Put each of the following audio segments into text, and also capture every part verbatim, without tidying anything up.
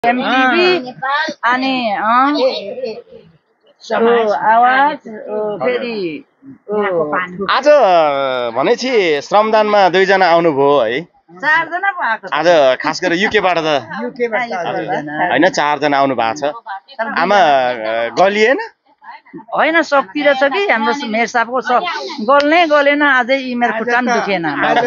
MTV अनि आवाज फेरि आज भनेपछि श्रमदानमा दुईजना आउनुभयो है। चारजना पो आएको आज खास गरेर युकेबाट त होइन चारजना आउनु भएको छ। आमा गलिएन होइन सकतिर छ कि हाम्रो मेयर साहबको गल्नै गलेन। अझै इमेर खुट्टा पनि दुखेन,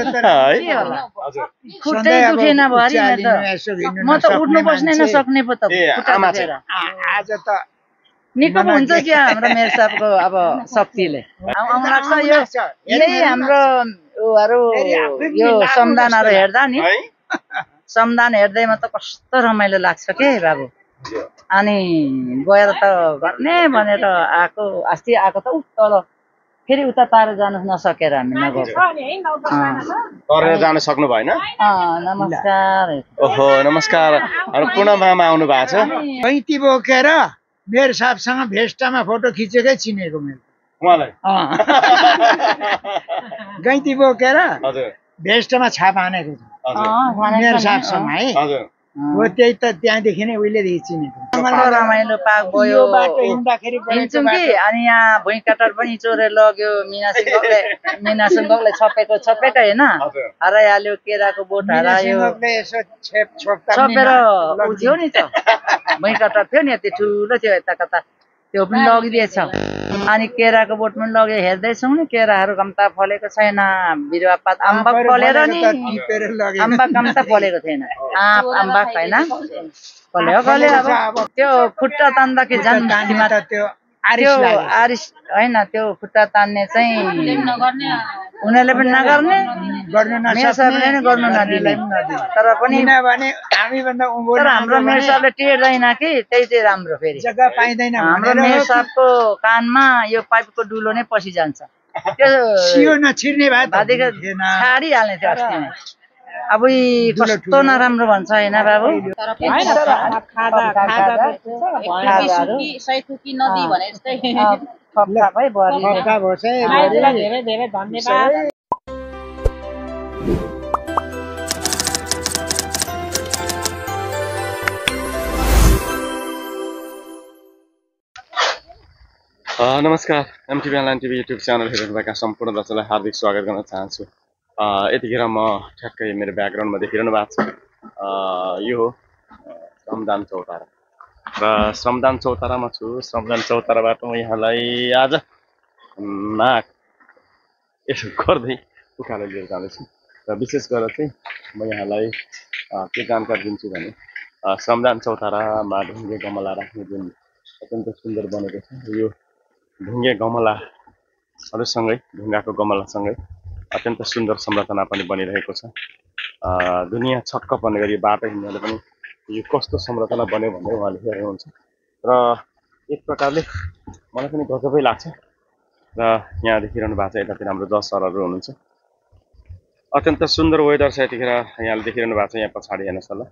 खुट्टै दुखेन भरि म त उठ्नु बस्नै नसक्ने पो त खुट्टा दुखेर। आज त निको पो हुन्छ क्या हाम्रो मेयर साहबको अब शक्तिले आउनु लाग्छ। यो यही हाम्रो उहरू यो सम्दानहरू हेर्दा नि, सम्दान हेर्दैमा त कस्तो रमाइलो लाग्छ के बाबु। अनि गएर त गर्ने भनेर आएको, अस्ति आएको त उता फेरि उता तार जानु नसकेर हामी नगएको। तरेर जान सक्नु भएन? नमस्कार। ओहो नमस्कार। पुनः मामा आउनु भएको छ। गैँती बोकेर मेयर साहबसँग भेस्टामा फोटो खिचेकै चिनेको मैले उहाँलाई। गैँती बोकेर हजुर भेस्टामा छाप हानेको छु मेयर साहबसँग है। हजुर हो त्यही त त्यहाँदेखि नै उहिलेदेखि चिनेको। रमाइलो पाक भयो बाटो हिँड्दाखेरि हिँड्छौँ कि अनि यहाँ भुइँ काटर पनि चोरेर लग्यो। मिना सिंहले मिना सिंहले छपेको छपेको होइन हराइहाल्यो। केराको बोट हरायो, छपेर उठ्यो नि त। भुइँ काटर थियो नि त्यो ठुलो थियो, यता कता त्यो पनि लगिदिएछ। अनि केराको बोट पनि लग्यो। हेर्दैछौँ नि केराहरू कम्ता फलेको छैन, बिरुवा पात अम्बक फलेर नि अम्बक कम्ता फलेको थिएन। आँप अम्बक होइन फल्यो फल्यो। अब त्यो खुट्टा तान्दाखेरि झन् त्यो आरिस होइन त्यो खुट्टा तान्ने चाहिँ उनीहरूले पनि नगर्ने, मेयर साहबले नै गर्नु नदिने। तर पनि तर हाम्रो मेयर साहबले टेर्दैन कि, त्यही चाहिँ राम्रो। फेरि जग्गा पाइँदैन हाम्रो मेयर साहबको कानमा यो पाइपको डुलो नै पसिजान्छ। त्यो सियो नछिर्ने भए भादीको छाडिहाल्ने थियो अस्ति नै। अब कस्तो नराम्रो भन्छ होइन बाबु। धेरै धेरै धन्यवाद। नमस्कार। MTV online TV YouTube channel हेर्नुभएका सम्पूर्ण दर्शकलाई हार्दिक स्वागत गर्न चाहन्छु। यतिखेर म ठ्याक्कै मेरो ब्याकग्राउन्डमा देखिरहनु भएको छ यो हो श्रमदान चौतारा र श्रमदान चौतारामा छु। श्रमदान चौताराबाट म यहाँलाई आज नाक यसो गर्दै उकालो लिएर जाँदैछु र विशेष गरेर चाहिँ म यहाँलाई के जानकारी दिन्छु भने श्रमदान चौतारामा ढुङ्गे गमला राख्ने जुन अत्यन्त सुन्दर बनेको छ, यो ढुङ्गे गमलाहरूसँगै ढुङ्गाको गमलासँगै अत्यन्त सुन्दर संरचना पनि बनिरहेको छ। दुनियाँ छक्क पर्ने गरी बाटो हिँड्नेले पनि यो कस्तो संरचना बन्यो भन्ने उहाँले हेर्नुहुन्छ र एक प्रकारले मलाई पनि गजबै लाग्छ। र यहाँ देखिरहनु भएको छ यतातिर हाम्रो जज सरहरू हुनुहुन्छ। अत्यन्त सुन्दर वेदर छ यतिखेर यहाँले देखिरहनु भएको छ। यहाँ पछाडि हेर्नुहोस् होला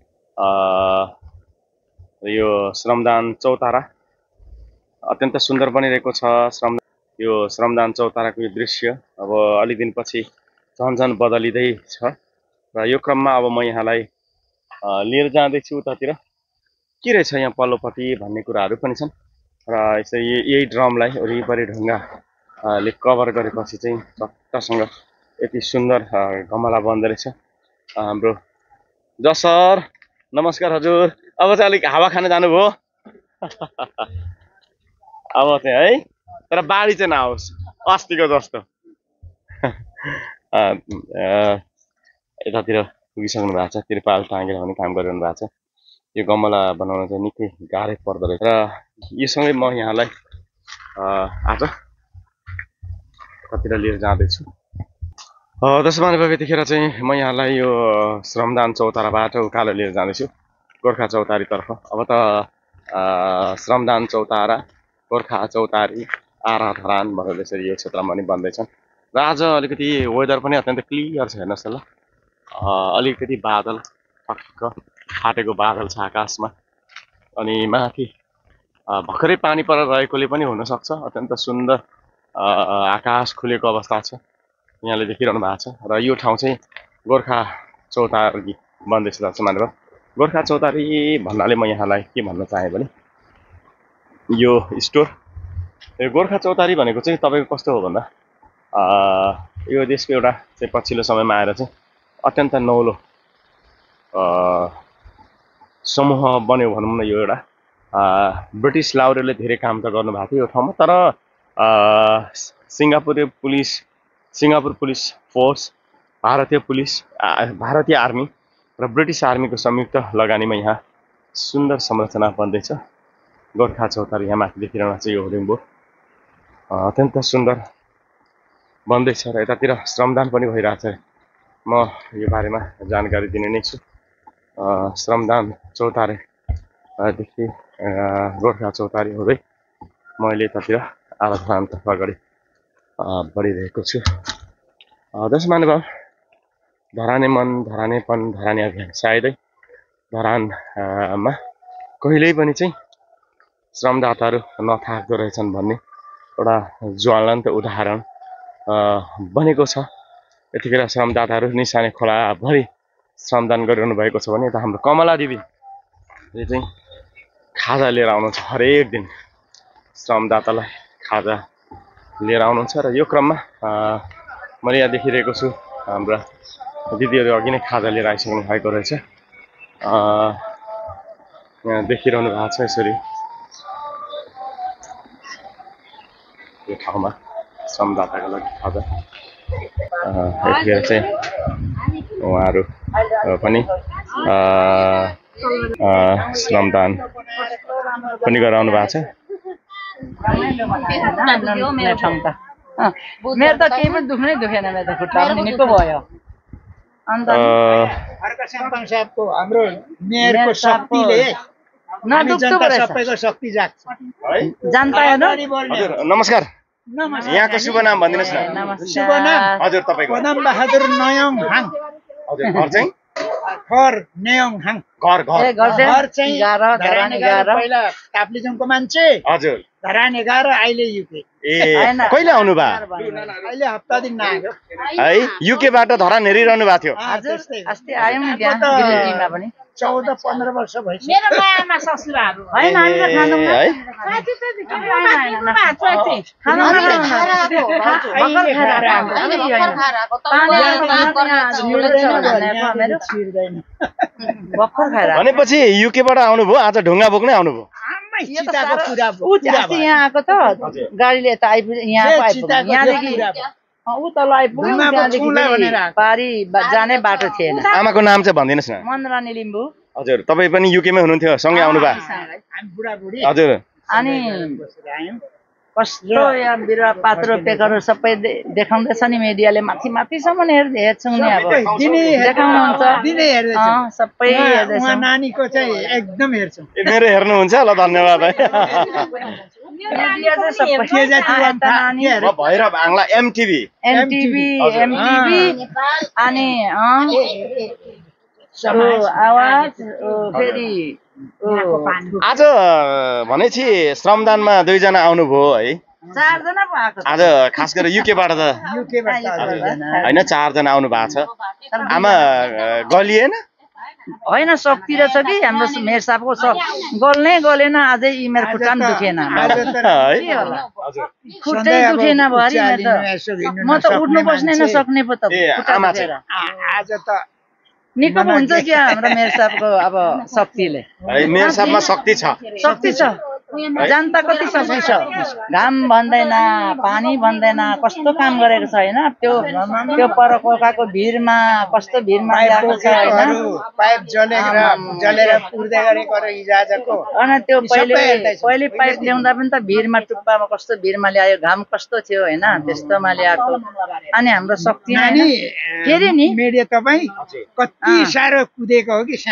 यो श्रमदान चौतारा अत्यन्त सुन्दर बनिरहेको छ। श्रम यो श्रमदान चौताराको यो दृश्य अब अलिक दिनपछि झन् झन् बदलिँदै छ र यो क्रममा अब म यहाँलाई लिएर जाँदैछु उतातिर के रहेछ यहाँ पल्लोपट्टि भन्ने कुराहरू पनि छन्। र यसरी यही ड्रमलाई वरिपरि ढुङ्गाले कभर गरेपछि चाहिँ चट्टसँग यति सुन्दर गमला बन्दो रहेछ। हाम्रो जस सर नमस्कार हजुर। अब चाहिँ अलिक हावा खान जानुभयो अब चाहिँ है, तर बाढी चाहिँ नआओस् अस्तिको जस्तो। यतातिर पुगिसक्नु भएको छ, तिरपाल टाँगेर पनि काम गरिरहनु भएको छ। यो गमला बनाउन चाहिँ निकै गाह्रै पर्दो रहेछ र योसँगै म यहाँलाई आज कतिर लिएर जाँदैछु। दर्शक महानुभाव यतिखेर चाहिँ म यहाँलाई यो श्रमदान चौताराबाट उकालो लिएर जाँदैछु गोर्खा चौतारीतर्फ। अब त श्रमदान चौतारा गोर्खा चौतारी आरा धरान भनेर यसरी यो क्षेत्रमा पनि बन्दैछन्। र आज अलिकति वेदर पनि अत्यन्त क्लियर छ। हेर्नुहोस् ल अलिकति बादल टक्क फाटेको बादल छ आकाशमा अनि माथि भर्खरै पानी परेर रहेकोले पनि हुनसक्छ अत्यन्त सुन्दर आकाश खुलेको अवस्था छ यहाँले देखिरहनु भएको छ। र यो ठाउँ चाहिँ गोर्खा चौतारी बन्दैछ दर्शक महानुभाव। गोर्खा चौतारी भन्नाले म यहाँलाई के भन्न चाहे भने यो स्टोर यो गोर्खा चौतारी भनेको चाहिँ तपाईँको कस्तो हो भन्दा यो देशको एउटा चाहिँ पछिल्लो समयमा आएर चाहिँ अत्यन्त नौलो समूह बन्यो भनौँ न। यो एउटा ब्रिटिस लाउरेले धेरै काम त गर्नुभएको थियो यो ठाउँमा, तर Singapore police Singapore police force, भारतीय पुलिस, भारतीय आर्मी र ब्रिटिस आर्मीको संयुक्त लगानीमा यहाँ सुन्दर संरचना बन्दैछ। गोर्खा चौतारी यहाँ माथि देखिरहन चाहिँ यो होर्डिङ बोर्ड अत्यन्त सुन्दर बन्दैछ र यतातिर श्रमदान पनि भइरहेछ। म यो बारेमा जानकारी दिने नै छु। श्रमदान चौतारीदेखि गोर्खा चौतारी हुँदै मैले यतातिर आराधनातर्फ अगाडि बढिरहेको छु। दर्शक महानुभाव, धराने मन, धरानेपन, धराने अभियान सायदै धरानमा कहिल्यै पनि चाहिँ श्रमदाताहरू नथाक्दो रहेछन् भन्ने एउटा ज्वलन्त उदाहरण बनेको छ। यतिखेर श्रमदाताहरू निसाने खोलाभरि श्रमदान गरिरहनु भएको छ भने यता हाम्रो कमला देवीले चाहिँ खाजा लिएर आउनुहुन्छ। हरेक दिन श्रमदातालाई खाजा लिएर आउनुहुन्छ र यो क्रममा मैले यहाँ देखिरहेको छु हाम्रा दिदीहरू अघि नै खाजा लिएर आइसक्नु भएको रहेछ। यहाँ देखिरहनु भएको छ यसरी यो ठाउँमा श्रमदाताको लागि खाजा। यतिखेर चाहिँ उहाँहरू पनि श्रमदान पनि गराउनु भएको छ। मेरो त केही पनि दुख्नै दुखेन, मेरो त खुट्टा पनि निको भयो। अन्त खड्का साहबको हाम्रो मेयरको शक्तिले सबैको शक्ति जाग्छ। जनता नमस्कार, यहाँको शुभ नाम भनिदिनुहोस् न। शुभ नाम हजुर तपाईँको? पदम बहादुर नयोङ हाङ। हजुर घर चाहिँ? घर नयोङ हाङ। घर घर घर चाहिँ धरान एघार, पहिला ताप्लेजुङको मान्छे। हजुर। धरान एघार, अहिले युके। ए कहिले आउनु भयो? अहिले हप्ता दिन नआयो है। युकेबाट धरान हेरिरहनु भएको थियो? अस्ति आयौँ नि त्यहाँ गिरिडीमा पनि। चौध पन्ध्र वर्ष भइसक्यो। मेरो मायामा ससुराहरू होइन, हामीले खानु है भनेपछि युकेबाट आउनुभयो, आज ढुङ्गा बोक्नै आउनुभयो? यहाँ आएको त गाडीले यता आइपुग्यो, यहाँ आइपुग्यो, यहाँदेखि ऊ तल आइपुग्यो, त्यहाँदेखि पारी जाने बाटो थिएन। आमाको नाम चाहिँ भनिदिनुहोस् न। मनरानी लिम्बू। हजुर, तपाईँ पनि युकेमै हुनुहुन्थ्यो, सँगै आउनु भयो? हजुर। अनि कस्तो यहाँ बिरुवा पात रोपेकोहरू सबै देखाउँदैछ नि मिडियाले, माथि माथिसम्म हेर्छौँ नि। अब देखाउनुहुन्छ सबै हेर्दैछ। नानीको चाहिँ एकदम हेर्छौँ। मेरो हेर्नुहुन्छ ल, धन्यवाद है। Bhairav Angla MTV MTV MTV अनि आवाज फेरि आज भनेपछि श्रमदानमा दुईजना आउनुभयो है? चारजना पो आएको आज, खास गरेर युकेबाट त होइन, चारजना आउनु भएको छ। आमा गलिएन? होइन, शक्ति रहेछ कि हाम्रो मेयर साहबको गल्नै गलेन। अझै मेरो खुट्टा पनि दुखेन, खुट्टै दुखेन भरि। म त उठ्नु बस्नै नसक्ने पो त आज त निको हुन्छ क्या हाम्रो मेयर साहबको अब शक्तिले। मेयर साहबमा शक्ति छ, शक्ति छ। जनता कति शक्ति छ, घाम भन्दैन, पानी भन्दैन, कस्तो काम गरेको छ होइन। त्यो त्यो परकोकाको भिरमा कस्तो भिरमा ल्याएको छ होइन। पाइप जलेर जलेर पुर्दै गरेको र हिजोआजको। अनि त्यो पहिले पहिले पाइप ल्याउँदा पनि त भिरमा टुप्पामा कस्तो भिरमा ल्यायो, घाम कस्तो थियो होइन, त्यस्तोमा ल्याएको। अनि हाम्रो शक्ति फेरि नि मिडिया तपाईँ कति साह्रो कुदेको हो कि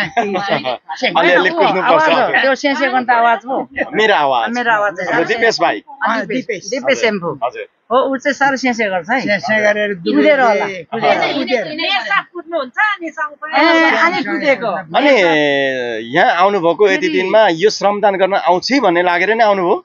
त्यो सेसे घन्टा आवाज हो। मेरो आवाज मेरो आवाज दिपेश भाइ, दिपेश एम्फू हो। ऊ चाहिँ साह्रो सेसे गर्छ है, सेसे गरेर कुदेर होला। अनि यहाँ आउनुभएको यति दिनमा यो श्रमदान गर्न आउँछ भन्ने लागेर नै आउनुभयो?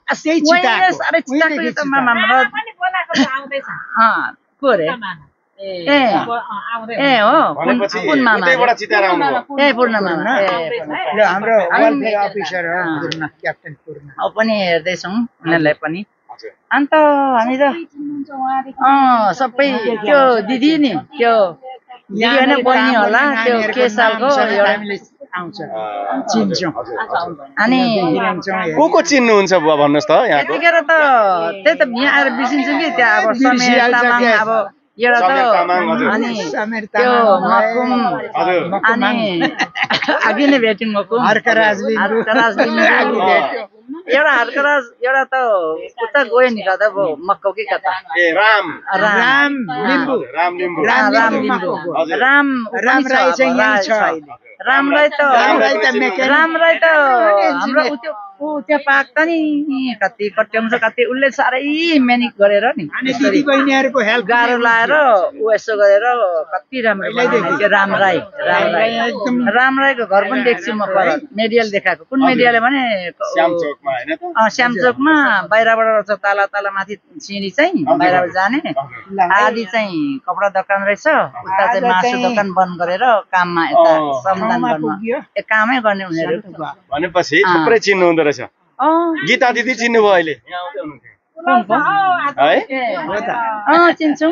ए ए हो भनेपछि कुन मामा उतैबाट चिताएर आउनुभयो ए पूर्ण मामा ए ल हाम्रो वेलफेयर अफिसर हो पूर्ण क्याप्टेन पूर्ण अब पनि हेर्दैछौँ उनीहरूलाई पनि हजुर अन्त हामी त अँ सबै त्यो दिदी नि त्यो दिदी होइन बहिनी होला त्यो के सालको एउटा आउँछ चिन्छौँ अनि को को चिन्नुहुन्छ बुवा भन्नुहोस् त यहाँको यतिखेर त त्यही त यहाँ आएर बिर्सिन्छु कि त्यहाँ अब समीर तामाङ अब एउटा समीर त तामाङ, हजुर। अनि समीर त्यो तामाङ, मकुम हजुर अनि अघि नै भेट्यौँ मकुम हर्कराज लिम्बू। हर्कराज लिम्बू। एउटा हर्कराज एउटा त उता गयो नि कता पो मक्कौ कि कता ए राम राम लिम्बू हजुर, राम लिम्बू राम राम लिम्बू लिम्बू। राम राम पनि छ, राई अब चाहिँ यहीँ राई छ अहिले। राम राई त राम राई त मेकेनिक। राम राई त हाम्रो उ त्यो ऊ त्यो पाक त नि कति कट्याउँछ कति उसले साह्रै मेहनत गरेर नि अनि दिदी बहिनीहरूको हेल्प गाह्रो लाएर ऊ यसो गरेर कति राम्रो बनाउने त्यो राम राई राम राई एकदम राम राईको घर पनि देख्छु म पर मेडियल देखाएको कुन मेडियाले भने श्याम चोकमा हैन त अँ, श्यामचोकमा बाहिरबाट रहेछ तला तला माथि सिँढी चाहिँ बाहिरबाट जाने आदि चाहिँ कपडा दोकान रहेछ उता चाहिँ मासु दोकान बन्द गरेर काममा यता अँ। श्रमदान गर्न पुग्यो। ए कामै गर्ने उनीहरू भनेपछि थुप्रै चिन्नु हुँदो रहेछ अँ गीता दिदी चिन्नुभयो अहिले यहाँ आउँदै हुनुहुन्थ्यो कुन कुन? है ए, अँ चिन्छौँ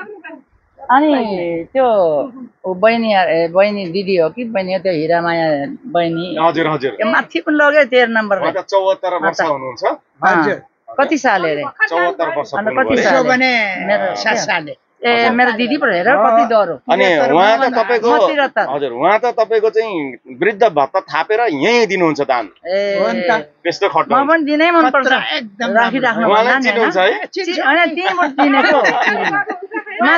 अनि त्यो ऊ बहिनी ए, बहिनी दिदी हो कि बहिनी हो त्यो हिरामाया बहिनी हजुर हजुर त्यो माथि पनि लग्यो तेह्र नम्बर उहाँ त चौहत्तर वर्ष हुनुहुन्छ हजुर कति साल अरे चौहत्तर वर्ष अन्त पुग्नुभयो कति है। साल? यसो भने मेरो- सात साले ए मेरो दिदी पो हेर कति डह्रो अनि उहाँ त तपाईँको म त्रिहत्तर। हजुर उहाँ त तपाईँको चाहिँ वृद्ध भत्ता थापेर यहीँ दिनुहुन्छ दान ए हो नि त। त्यस्तो खट्नु म पनि दिनै मनपर्छ खतरा, एकदम राखिराख्नु उहाँलाई भन्दा नि चिन्नुहुन्छ होइन? है चि- होइन त्यहीँबाट चिनेको मा-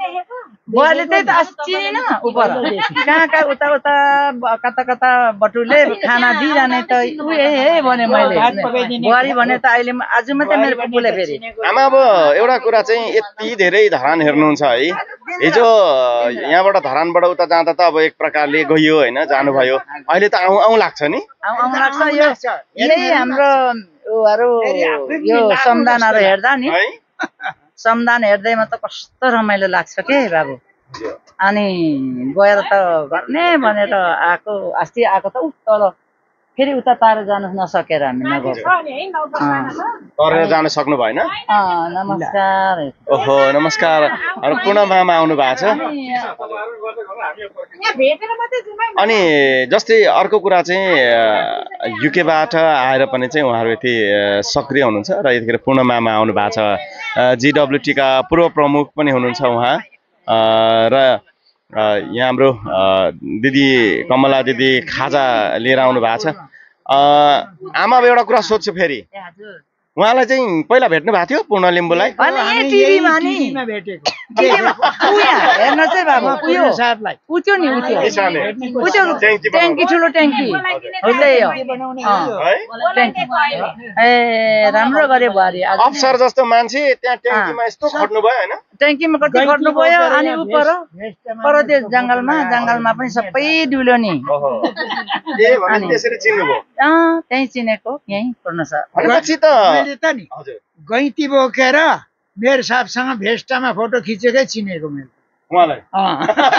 बुवाले त्यही त अस्ति चिनेन उपर कहाँ कहाँ उता उता ब- कता कता बटुले खाना दिइरहने त उ ए हे भने मैले बुहारी भने त अहिले म- आज मात्रै मेरो पुपुले फेरि आमा अब एउटा कुरा चाहिँ यति धेरै धरान हेर्नुहुन्छ है हिजो यहाँबाट धरानबाट उता जाँदा त अब एक प्रकारले गयो होइन जानुभयो अहिले त आउँ आउँ लाग्छ नि आउँ आउँ लाग्छ यो यही हाम्रो उहरू यो सम्दानहरू हेर्दा नि है सम्दान हेर्दैमा त कस्तो रमाइलो लाग्छ के बाबु अनि गएर त गर्ने भनेर आएको अस्ति आएको त उ तल फेरि उता टाढो जानु नसकेर हामी नगएको तरेर जान सक्नु भएन अँ, नमस्कार ओहो नमस्कार अनि पूर्ण मामा आउनु भएको छ अनि जस्तै अर्को कुरा चाहिँ अ, युकेबाट आएर पनि चाहिँ उहाँहरू यति अ, सक्रिय हुनुहुन्छ र यतिखेर पूर्ण मामा आउनु भएको छ जिडब्ल्युटीका पूर्व प्रमुख पनि हुनुहुन्छ उहाँ अ, र अ, यहाँ हाम्रो अ, दिदी कमला दिदी खाजा लिएर आउनु भएको छ अ, आमा अब एउटा कुरा सोध्छु फेरि ए हजुर उहाँलाई चाहिँ पहिला भेट्नु भएको थियो पूर्ण लिम्बूलाई अनि यही हामी टिभीमा यही नि टिभीमा भेटेको टिभीमा उ यहाँ हेर्न चाहिँ बाबु उ यो साहबलाई ऊ त्यो नि उ त्यो यसले ऊ त्यो ट्याङ्की ट्याङ्की ठुलो ट्याङ्की हो त्यही हो अँ, है ट्याङ्की ए राम्रो गरे बुहारी आज नि। अफसर जस्तो मान्छे त्यहाँ ट्याङ्कीमा यस्तो खट्नु भयो होइन ट्याङ्कीमा कति खट्नु भयो अनि ऊ पर पर त्यो जङ्गलमा जङ्गलमा पनि सबै डुल्यो नि ओहो ए भने त्यसरी चिन्नुभयो अँ त्यहीँ चिनेको यहीँ पूर्ण सर भनेपछि त मैले त नि हजुर गैँती बोकेर मेयर साहबसँग भेस्टामा फोटो खिचेकै चिनेको मैले उहाँलाई अँ।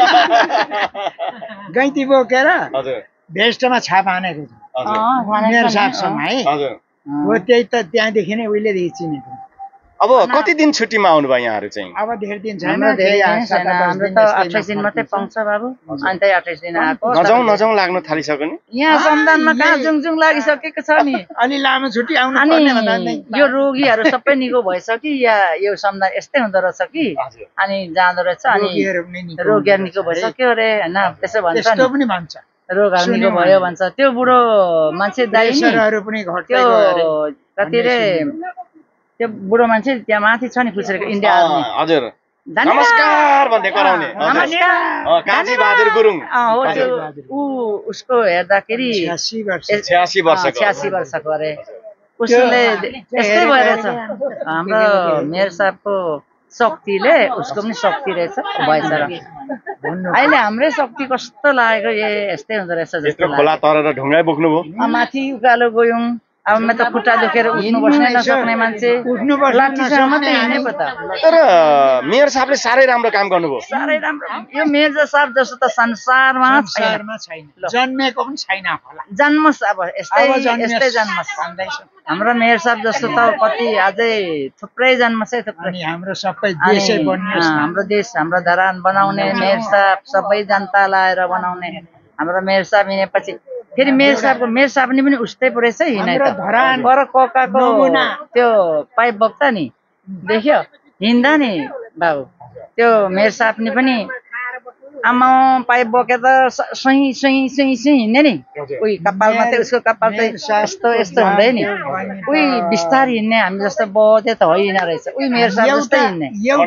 गैँती बोकेर हजुर भेस्टामा छाप हानेको छ हजुर मेयर साहबसँग है हजुर हो त्यही त त्यहाँदेखि नै उहिलेदेखि चिनेको अब कति दिन छुट्टीमा आउनुभयो यहाँहरू चाहिँ अब धेरै दिन छैन हाम्रो धेरै त्यही दिन सात छैन आठ हाम्रो दिन त यस्तैमा अठाइस दिन मात्रै फर्किन्छ। पाउँछ बाबु अनि त्यही अठाइस दिन आएको नजाउँ नजाउँ लाग्नु थालिसक्यो नि यहाँ सम्दानमा कहाँ जुङजुङ लागिसकेको छ नि अलि लामो छुट्टी आउनु अनि पर्ने भन्दा नै यो रोगीहरू सबै निको भएछ कि या यो सम्दान यस्तै हुँदो रहेछ कि हजुर अनि जाँदो रहेछ अनि रोगीहरू पनि निको रोगीहरू हुँदो निको रहेछ है। भइसक्यो अरे होइन त्यसो भन्छ त्यस्तो नि पनि भन्छ रोगहरू निको सुन्यौँ भयो हामी। भन्छ त्यो बुढो मान्छे दाइ नि प्रेसरहरू पनि घट्दै त्यो गयो अरे। कति रे त्यो बुढो मान्छे त्यहाँ माथि छ नि पुछेको इन्डिया आर्मी अँ, हजुर धन्यवाद। नमस्कार भन्दै कराउने अँ, हजुर नमस्कार अँ, काजी बहादुर गुरुङ अँ, हो त्यो ऊ उसको हेर्दाखेरि छ्यासी वर्ष यस- छ्यासी वर्षको छ्यासी वर्षको अरे उसले यस्तै भएछ हाम्रो मेयर साहबको शक्तिले उसको पनि शक्ति रहेछ भएछ र अहिले हाम्रै शक्ति कस्तो लागेको ए यस्तै हुँदो रहेछ जस्तो यत्रो खोला लाग्यो तरेर ढुङ्गाइ बोक्नुभयो अँ, माथि उकालो गयौँ अब म त खुट्टा दुखेर उठ्नु बस्नै नसक्ने मान्छे उठ्नु बस्नु लाठीसँग मात्रै हिँड्ने पो त। तर मेयर साहबले साह्रै राम्रो काम गर्नुभयो। साह्रै राम्रो। यो मेयर साहब जस्तो त संसारमा छैन। संसारमा छैन, जन्मेको पनि छैन होला। जन्मोस् अब यस्तै अब जन्मेस् यस्तै जन्मोस् भन्दैछ। हाम्रो मेयर साहब जस्तो त कति अझै थुप्रै जन्मोस् है थुप्रै। अनि हाम्रो सबै अनि देशै बनियोस्। अँ, हाम्रो देश हाम्रो धरान बनाउने मेयर साहब सबै जनता लाएर बनाउने हाम्रो मेयर साहब हिँडेपछि फेरि मेयर साहबको मेयर साहब नि पनि उस्तै पो रहेछ हिँडाइ त। पर कोकाको त्यो पाइप बोक्छ नि देख्यो हिँड्दा नि बाबु त्यो मेयर साहब नि पनि आमा पाइप बोकेर त सुई सुई सुई सुई हिँड्ने नि उही कपालमा चाहिँ उसको कपाल चाहिँ यस्तो यस्तो हुँदै नि उही बिस्तारै हिँड्ने हामी जस्तो बोधे त होइन रहेछ उही मेयर साहब जस्तै हिँड्ने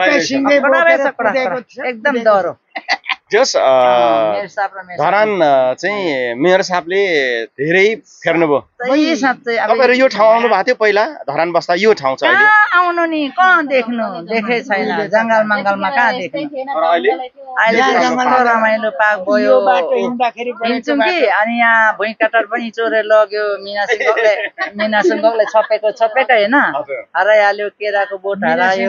एकदम डह्रो। जस धरान चाहिँ मेयर साहबले धेरै फेर्नुभयो। तपाईँहरू यो ठाउँ आउनु भएको थियो पहिला धरान बस्दा यो ठाउँ छ अहिले आउनु नि कहाँ देख्नु देखे छैन जङ्गल मङ्गलमा कहाँ देख्नु अहिले कस्तो रमाइलो पाक भयो हिँड्छौँ कि अनि यहाँ भुइँ काटार पनि चोरेर लग्यो मिना सिंहले मिना सिंहले छपेको छपेकै होइन हराइहाल्यो केराको बोट हरायो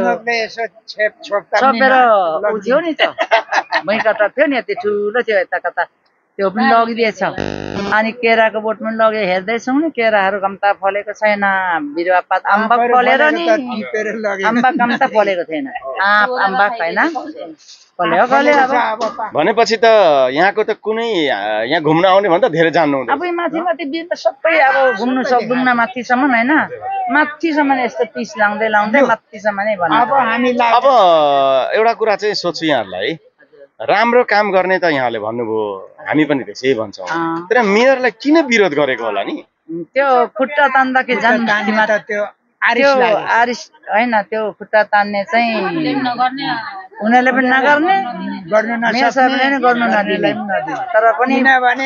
छपेर उठ्यो नि त भुइँ काटार थियो नि यति ठुलो थियो यता कता त्यो पनि लगिदिएछ अनि केराको बोट पनि लग्यो हेर्दैछौँ नि केराहरू कम्ता फलेको छैन बिरुवा पात अम्बक फलेर नि अम्बक कम्ता फलेको थिएन आँप अम्बक होइन फल्यो फल्यो अब भनेपछि त यहाँको त कुनै यहाँ घुम्न आउने भन्दा धेरै जान्नु हुँदैन। अब माथि माथि बिच सबै अब घुम्नु सक्दैनौँ माथिसम्म होइन माथिसम्म यस्तो पिस लाउँदै लाउँदै माथिसम्म नै भन्नु। अब एउटा कुरा चाहिँ सोध्छु यहाँहरूलाई राम्रो काम गर्ने त यहाँले भन्नुभयो हामी पनि त्यसै भन्छौँ तर मेयरलाई किन विरोध गरेको होला नि? त्यो खुट्टा तान्दाखेरि झन् त्यो आरिस होइन त्यो खुट्टा तान्ने चाहिँ उनीहरूले पनि नगर्ने मेयर साहबले नै गर्नु नदिने तर पनि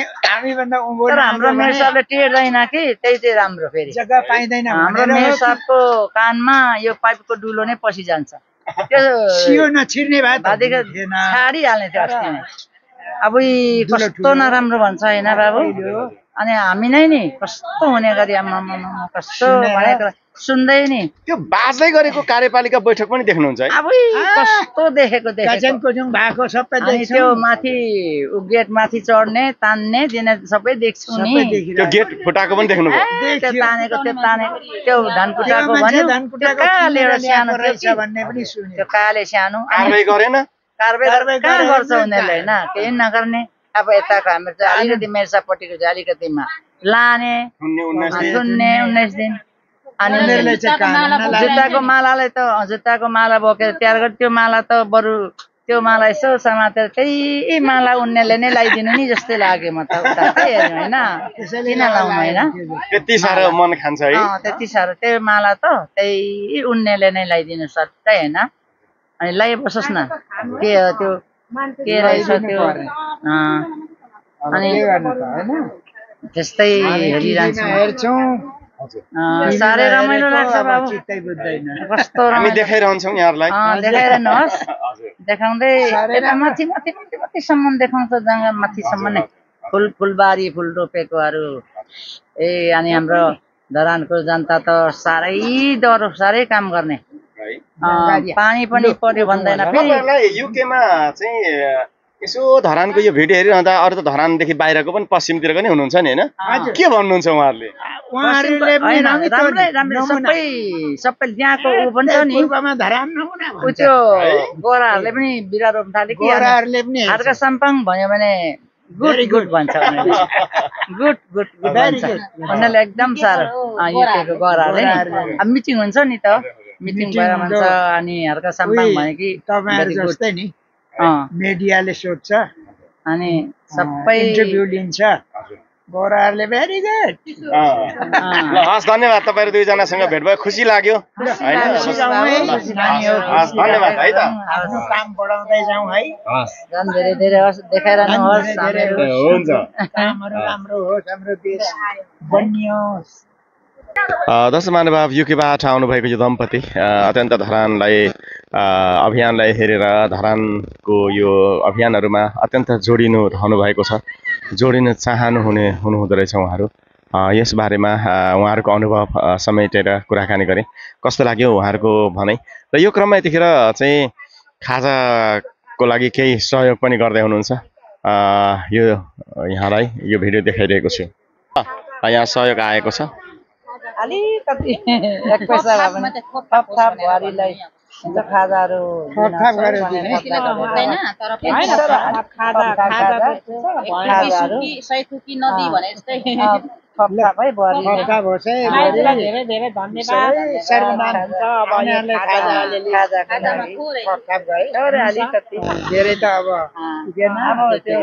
तर हाम्रो मेयर साहबले टेर्दैन कि त्यही चाहिँ राम्रो फेरि हाम्रो मेयर साहबको कानमा यो पाइपको डुलो नै पसिजान्छ त्यो छाडिहाल्ने थियो अस्ति नै अब कस्तो नराम्रो भन्छ होइन बाबु अनि हामी नै नि कस्तो हुने गरी आमा कस्तो भनेको सुन्दै नि त्यो बाजै गरेको कार्यपालिका बैठक पनि देख्नुहुन्छ है? अब कस्तो देखेको देखेको त्यो माथि गेट माथि चढ्ने तान्ने दिने सबै देख्छु नि त्यो गेट फुटाएको पनि देख्नुभयो? त्यो तानेको त्यो तानेको त्यो धान फुटाएको भन्यो त्यो काले एउटा सानो त्यो काले सानो कारबाही गरेन कारबाही कहाँ गर्छ उनीहरूले होइन केही नगर्ने अब यताको हाम्रो चाहिँ अलिकति मेर्सापट्टिको चाहिँ अलिकतिमा लाने थुन्ने उन्नाइस दिन अनि जुत्ताको मालालाई त जुत्ताको माला बोकेर तयार गरे त्यो माला त बरु त्यो माला यसो समातेर त्यही माला उन्नेले नै लगाइदिनु नि जस्तै लाग्यो म त उता चाहिँ हेर्नु होइन किन लाउनु होइन त्यति साह्रो मन खान्छ है त्यति साह्रो त्यो माला त त्यही उन्नेले नै लगाइदिनु सट्टै होइन अनि लगाइबसोस् न के हो त्यो के रहेछ त्यो अनि त्यस्तै हेरिरहन्छौँ साह्रै रमाइलो लाग्छ बाबु कस्तो हामी देखाइरहन्छौँ यहाँहरूलाई देखाइरहनुहोस् देखाउँदै यता माथि माथि माथि माथिसम्म देखाउँछ जङ्गल माथिसम्म नै फुल फुलबारी फुल रोपेकोहरू ए अनि हाम्रो धरानको जनता त साह्रै डह्रो साह्रै काम गर्ने पानी पनि पर्यो भन्दैन फेरि युकेमा चाहिँ यसो धरानको यो भिडियो हेरिरहँदा अरू त धरानदेखि बाहिरको पनि पश्चिमतिरको नै हुनुहुन्छ नि होइन के भन्नुहुन्छ उहाँहरूले? सबै सबै त्यहाँको ऊ पनि छ नि त्यो गोराहरूले पनि बिरुवा रोप्न थाले कि हार्का साम्पाङ भन्यो भने गुड गुड भन्छ गुड गुड गुड भन्छ उनीहरूले एकदम साह्रो युकेको गोराहरूले नि अब मिटिङ हुन्छ नि त मिटिङ भएर भन्छ अनि हार्का साम्पाङ भने कि जस्तै नि मिडियाले सोध्छ अनि सबै इन्टरभ्यू लिन्छ गोराहरूले भेरी गुड ल हस् धन्यवाद तपाईँहरू दुईजनासँग भेट भयो खुसी लाग्यो होइन धन्यवाद है त आफ्नो काम बढाउँदै जाउँ है झन् धेरै धेरै होस् देखाइरहनुहोस् हुन्छ कामहरू राम्रो होस् हाम्रो देश बनियोस्। दर्शक महानुभाव युकेबाट आउनुभएको यो दम्पति अत्यन्त धरानलाई अभियानलाई हेरेर धरानको यो अभियानहरूमा अत्यन्त जोडिनु रहनु भएको छ जोडिन चाहनु हुने हुनुहुँदो रहेछ उहाँहरू यस बारेमा उहाँहरूको अनुभव समेटेर कुराकानी गरेँ। कस्तो लाग्यो उहाँहरूको भनाइ। र यो क्रममा यतिखेर चाहिँ खाजाको लागि केही सहयोग पनि गर्दै हुनुहुन्छ। यो यहाँलाई यो भिडियो देखाइरहेको छु। यहाँ सहयोग आएको छ अलिकति एक पैसा भए पनि थपथाप भरिलाई खाजाहरू थपथाप गरेर दिने होइन तर नदी भने जस्तै थपथाप है भरि थपथाप होस् है धेरै धेरै धन्यवाद। सर्वनाम हुन्छ अब यहाँले खाजा अलिअलि खाजाको लागि थपथाप गरे थोरै अलिकति धेरै त अब अब त्यो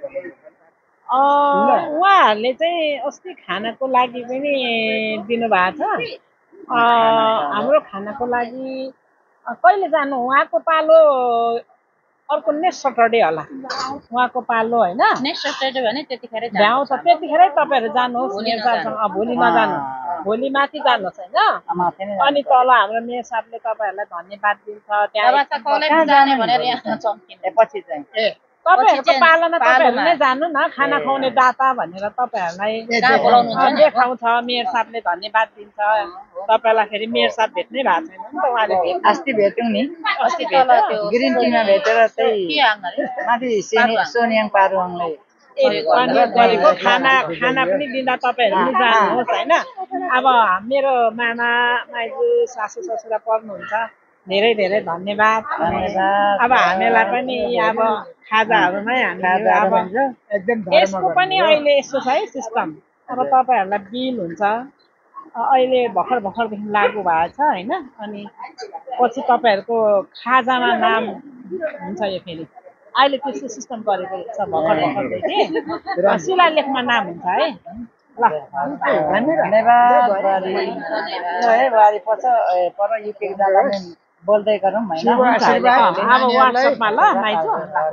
उहाँहरूले चाहिँ अस्ति खानाको लागि पनि दिनुभएको छ। हाम्रो खानाको लागि कहिले जानु उहाँको पालो अर्को नेक्स्ट सटरडे होला उहाँको पालो होइन। नेक्स्ट सटरडे भने त्यतिखेरै भ्याउ त त्यतिखेरै तपाईँहरू जानुहोस् मेयर साहबसँग। भोलि नजानु भोलि माथि जानुहोस् होइन। अनि तल हाम्रो मेयर साहबले तपाईँहरूलाई धन्यवाद दिन्छ। त्यहाँ जाने भनेर यहाँ चम्किने पछि चाहिँ ए तपाईँहरूको पालामा तपाईँहरू नै जानु न खाना खुवाउने दाता भनेर तपाईँहरूलाई देखाउँछ। मेयर साहबले धन्यवाद दिन्छ तपाईँलाई। फेरि मेयर साहब भेट्नै भएको छैन नि त उहाँले भेट अस्ति भेट्यौँ नि अस्ति तल त्यो ग्रिन टीमा भेटेर चाहिँ के आङ्गा रे माथि सोनियाङ पारुङले गरेको खाना खाना पनि दिँदा तपाईँहरू पनि जानुहोस् होइन। अब मेरो मामा माइजू सासू ससुरा पर्नुहुन्छ धेरै धेरै धन्यवाद। अब हामीलाई पनि अब खाजाहरूमै हामी अब एकदम यसको पनि अहिले यस्तो छ है सिस्टम। अब तपाईँहरूलाई बिल हुन्छ अहिले भर्खर भर्खरदेखि लागू भएको छ होइन। अनि पछि तपाईँहरूको खाजामा नाम हुन्छ यो फेरि अहिले त्यस्तो सिस्टम गरेको छ भर्खर भर्खरदेखि शिलालेखमा नाम हुन्छ है। ल धन्यवाद है बारी पछि पर युके जाँदा बोल्दै गरौँ होइन। अब वाट्सएपमा ल माइजू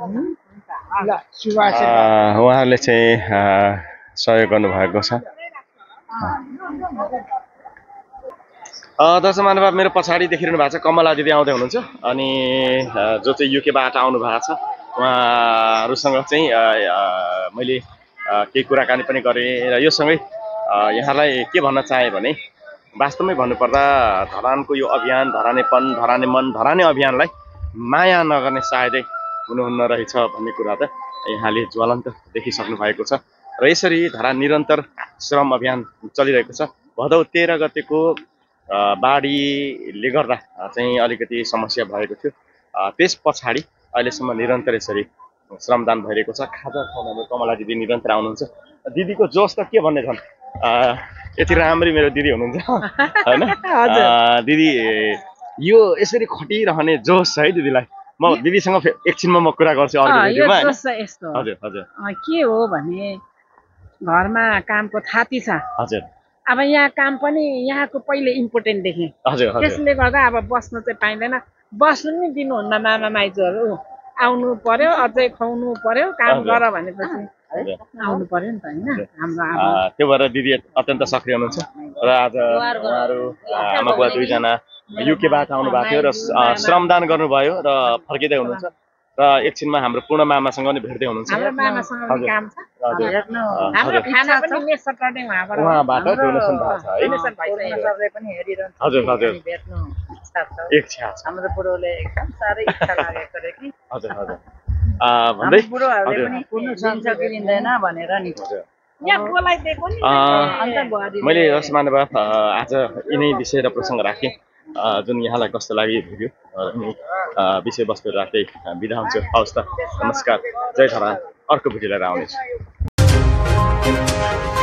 उहाँहरूले चाहिँ सहयोग गर्नुभएको छ। दर्शक महानुभाव मेरो पछाडि देखिरहनु भएको छ कमला दिदी आउँदै हुनुहुन्छ। अनि जो चाहिँ युकेबाट आउनु भएको छ उहाँहरूसँग चाहिँ मैले केही कुराकानी पनि गरेँ। र यो सँगै यहाँलाई के भन्न चाहेँ भने वास्तवमै भन्नुपर्दा धरानको यो अभियान धरानेपन धराने मन धराने अभियानलाई माया नगर्ने सायदै हुनुहुन्न रहेछ भन्ने कुरा त यहाँले ज्वलन्त देखिसक्नु भएको छ। र यसरी धरान निरन्तर श्रम अभियान चलिरहेको छ। भदौ तेह्र गतेको बाढीले गर्दा चाहिँ अलिकति समस्या भएको थियो। त्यस पछाडि अहिलेसम्म निरन्तर यसरी श्रमदान भइरहेको छ। खाजा खुवाउन कमला दिदी निरन्तर आउनुहुन्छ। दिदीको जोस त के भन्ने छन्। यति राम्री मेरो दिदी हुनुहुन्छ होइन। दिदी यो यसरी खटिरहने जोस छ है दिदीलाई। म दिदीसँग एकछिनमा म कुरा गर्छु अर्को भिडियोमा। यस्तो हजुर हजुर के हो भने घरमा कामको थाती छ। हजुर अब यहाँ काम पनि यहाँको पहिले इम्पोर्टेन्ट देखेँ। हजुर त्यसले गर्दा अब बस्नु चाहिँ पाइँदैन। बस्नु नि दिनुहुन्न मामा माइजूहरू। आउनु पर्यो अझै खुवाउनु पर्यो काम गर भनेपछि आउनु पर्यो नि त होइन। हाम्रो त्यो भएर दिदी अत्यन्त सक्रिय हुनुहुन्छ। र आज उहाँहरू आमा बुवा दुईजना युकेबाट आउनु भएको थियो र श्रमदान गर्नुभयो र फर्किँदै हुनुहुन्छ। र एकछिनमा हाम्रो पूर्ण मामासँग नि भेट्दै हुनुहुन्छ। हाम्रो मामासँग पनि काम छ। हाम्रो खाना पनि नेक्स्ट सटरडे उहाँबाट उहाँबाट डोनेसन भएको छ है। डोनेसन भइसक्यो पनि हेरिरहन्छ। हजुर हजुर भेट्नु इच्छा छ। इच्छा छ। हाम्रो बुढोले एकदम साह्रै इच्छा लागेको रे कि हजुर हजुर भन्दै बुढोहरूले पनि कुर्नु सक्छ कि लिँदैन भनेर नि यहाँ बोलाइदिएको नि। मैले यस महानुभाव आज यिनै विषय र प्रसङ्ग राखेँ जुन यहाँलाई कस्तो लाग्यो भिडियो यिनै विषयवस्तु राख्दै बिदा हुन्छ। हवस् त नमस्कार जय धरान। अर्को भिडियो लिएर आउनेछु।